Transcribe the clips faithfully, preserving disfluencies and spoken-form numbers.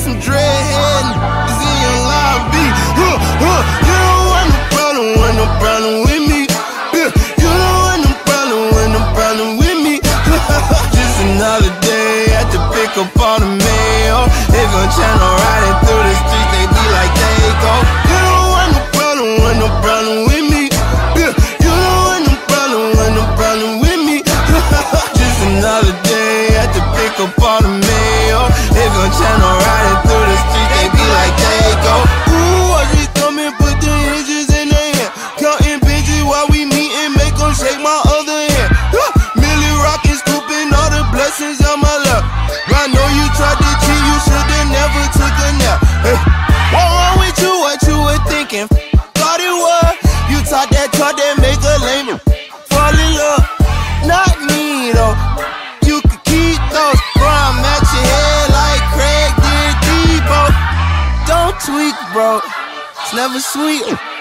some dreadhead niggas in your lobby. Huh, huh. You don't want no problem, want no problem with me. Yeah. You don't want no problem, want no problem with me. Just another day at the pick up all the mail. They gon' channel riding through the streets, they be like they go. You don't want no problem, want no problem with me. Yeah. You don't want no problem, want no problem with me. Just another day at the pick up all the mail. They gon' channel riding through the streets, they be like they go. Ooh, I just come and put the hinges in their hand. Counting bitches while we meet and make them shake my other hand. Millie rockin', scooping all the blessings on my lap. I know you tried to cheat, you should've never took a nap. Hey, what wrong with you, what you were thinking? Thought it was, you taught that talk that make a lame fall in love. Not me though, you could keep those. Bro, I'm at your head like Craig did Debo. Don't tweak, bro, it's never sweet.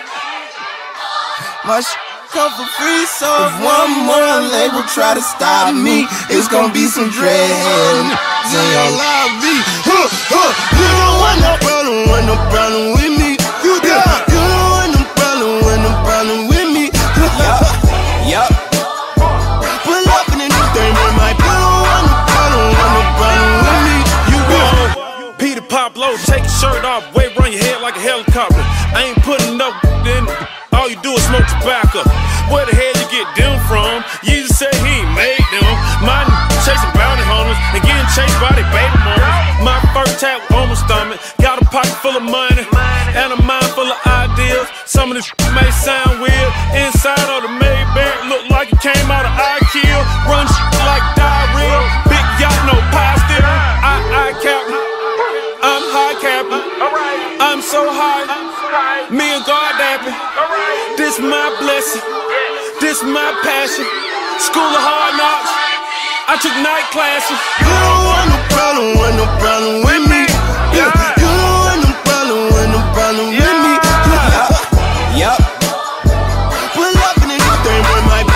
My sh come for free, so if one more label try to stop me, it's gonna be some dreadhead niggas in your lobby. Huh, huh. You don't want no problem, want no problem with me. You do. Yeah. You don't want no problem, want no problem with me. Yup, yup. Pull up in a new thing, man, my. You don't want no problem, want no problem with me. You go, Peter Pop low, take your shirt off, wave around your head like a helicopter. I ain't putting up in. All you do is smoke tobacco. Where the hell you get them from? Jesus said he ain't made them. My n chasing bounty hunters and getting chased by their baby mamas. My first tap on my stomach, got a pocket full of money and a mind full of ideas. Some of this may sound weird. Inside of the Maybach look like it came out of I kill. Run like diarrhea. Big yacht, no pie still. I I captain. I'm high captain. I'm so high. Me and God dapping. This my blessing. This my passion. School of hard knocks. I took night classes. You don't want no problem, want no problem with me. Yeah. You don't want no problem, want no problem with me. Yup. Pull up in a new thing with my.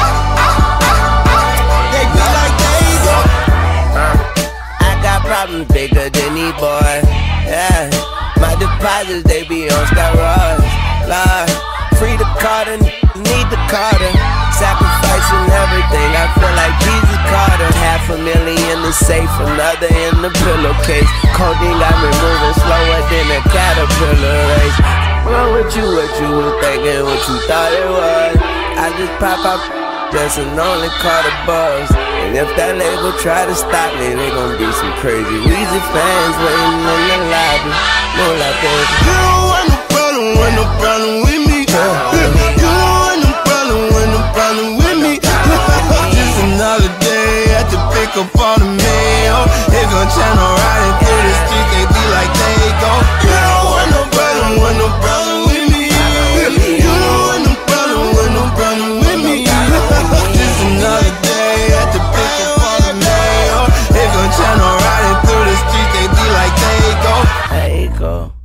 They be like they go. Uh, I got problems bigger than these boys. Yeah. My deposits, they be on steroids. Lord, free the Carter, need the Carter. Sacrificing everything, I feel like Jesus Carter. Half a million in the safe, another in the pillowcase. Codeine got me moving slower than a caterpillar race. Wrong with you, what you was thinking, what you thought it was. I just pop up, that's an only Carter buzz. And if that label try to stop me, they gon' be some crazy Weezy fans waiting in the lobby. No like that. You don't want no problem, want no problem with me. Yeah. You don't want no problem, want no problem with me. Just another day at the pick up all the mail. They gon' channel riding through the streets, they be like they go. You don't want no problem, want no problem with me. You don't want no problem, want no problem with me. Just another day at the pick up all the mail. They gon' channel riding through the streets, they be like they go. There you go.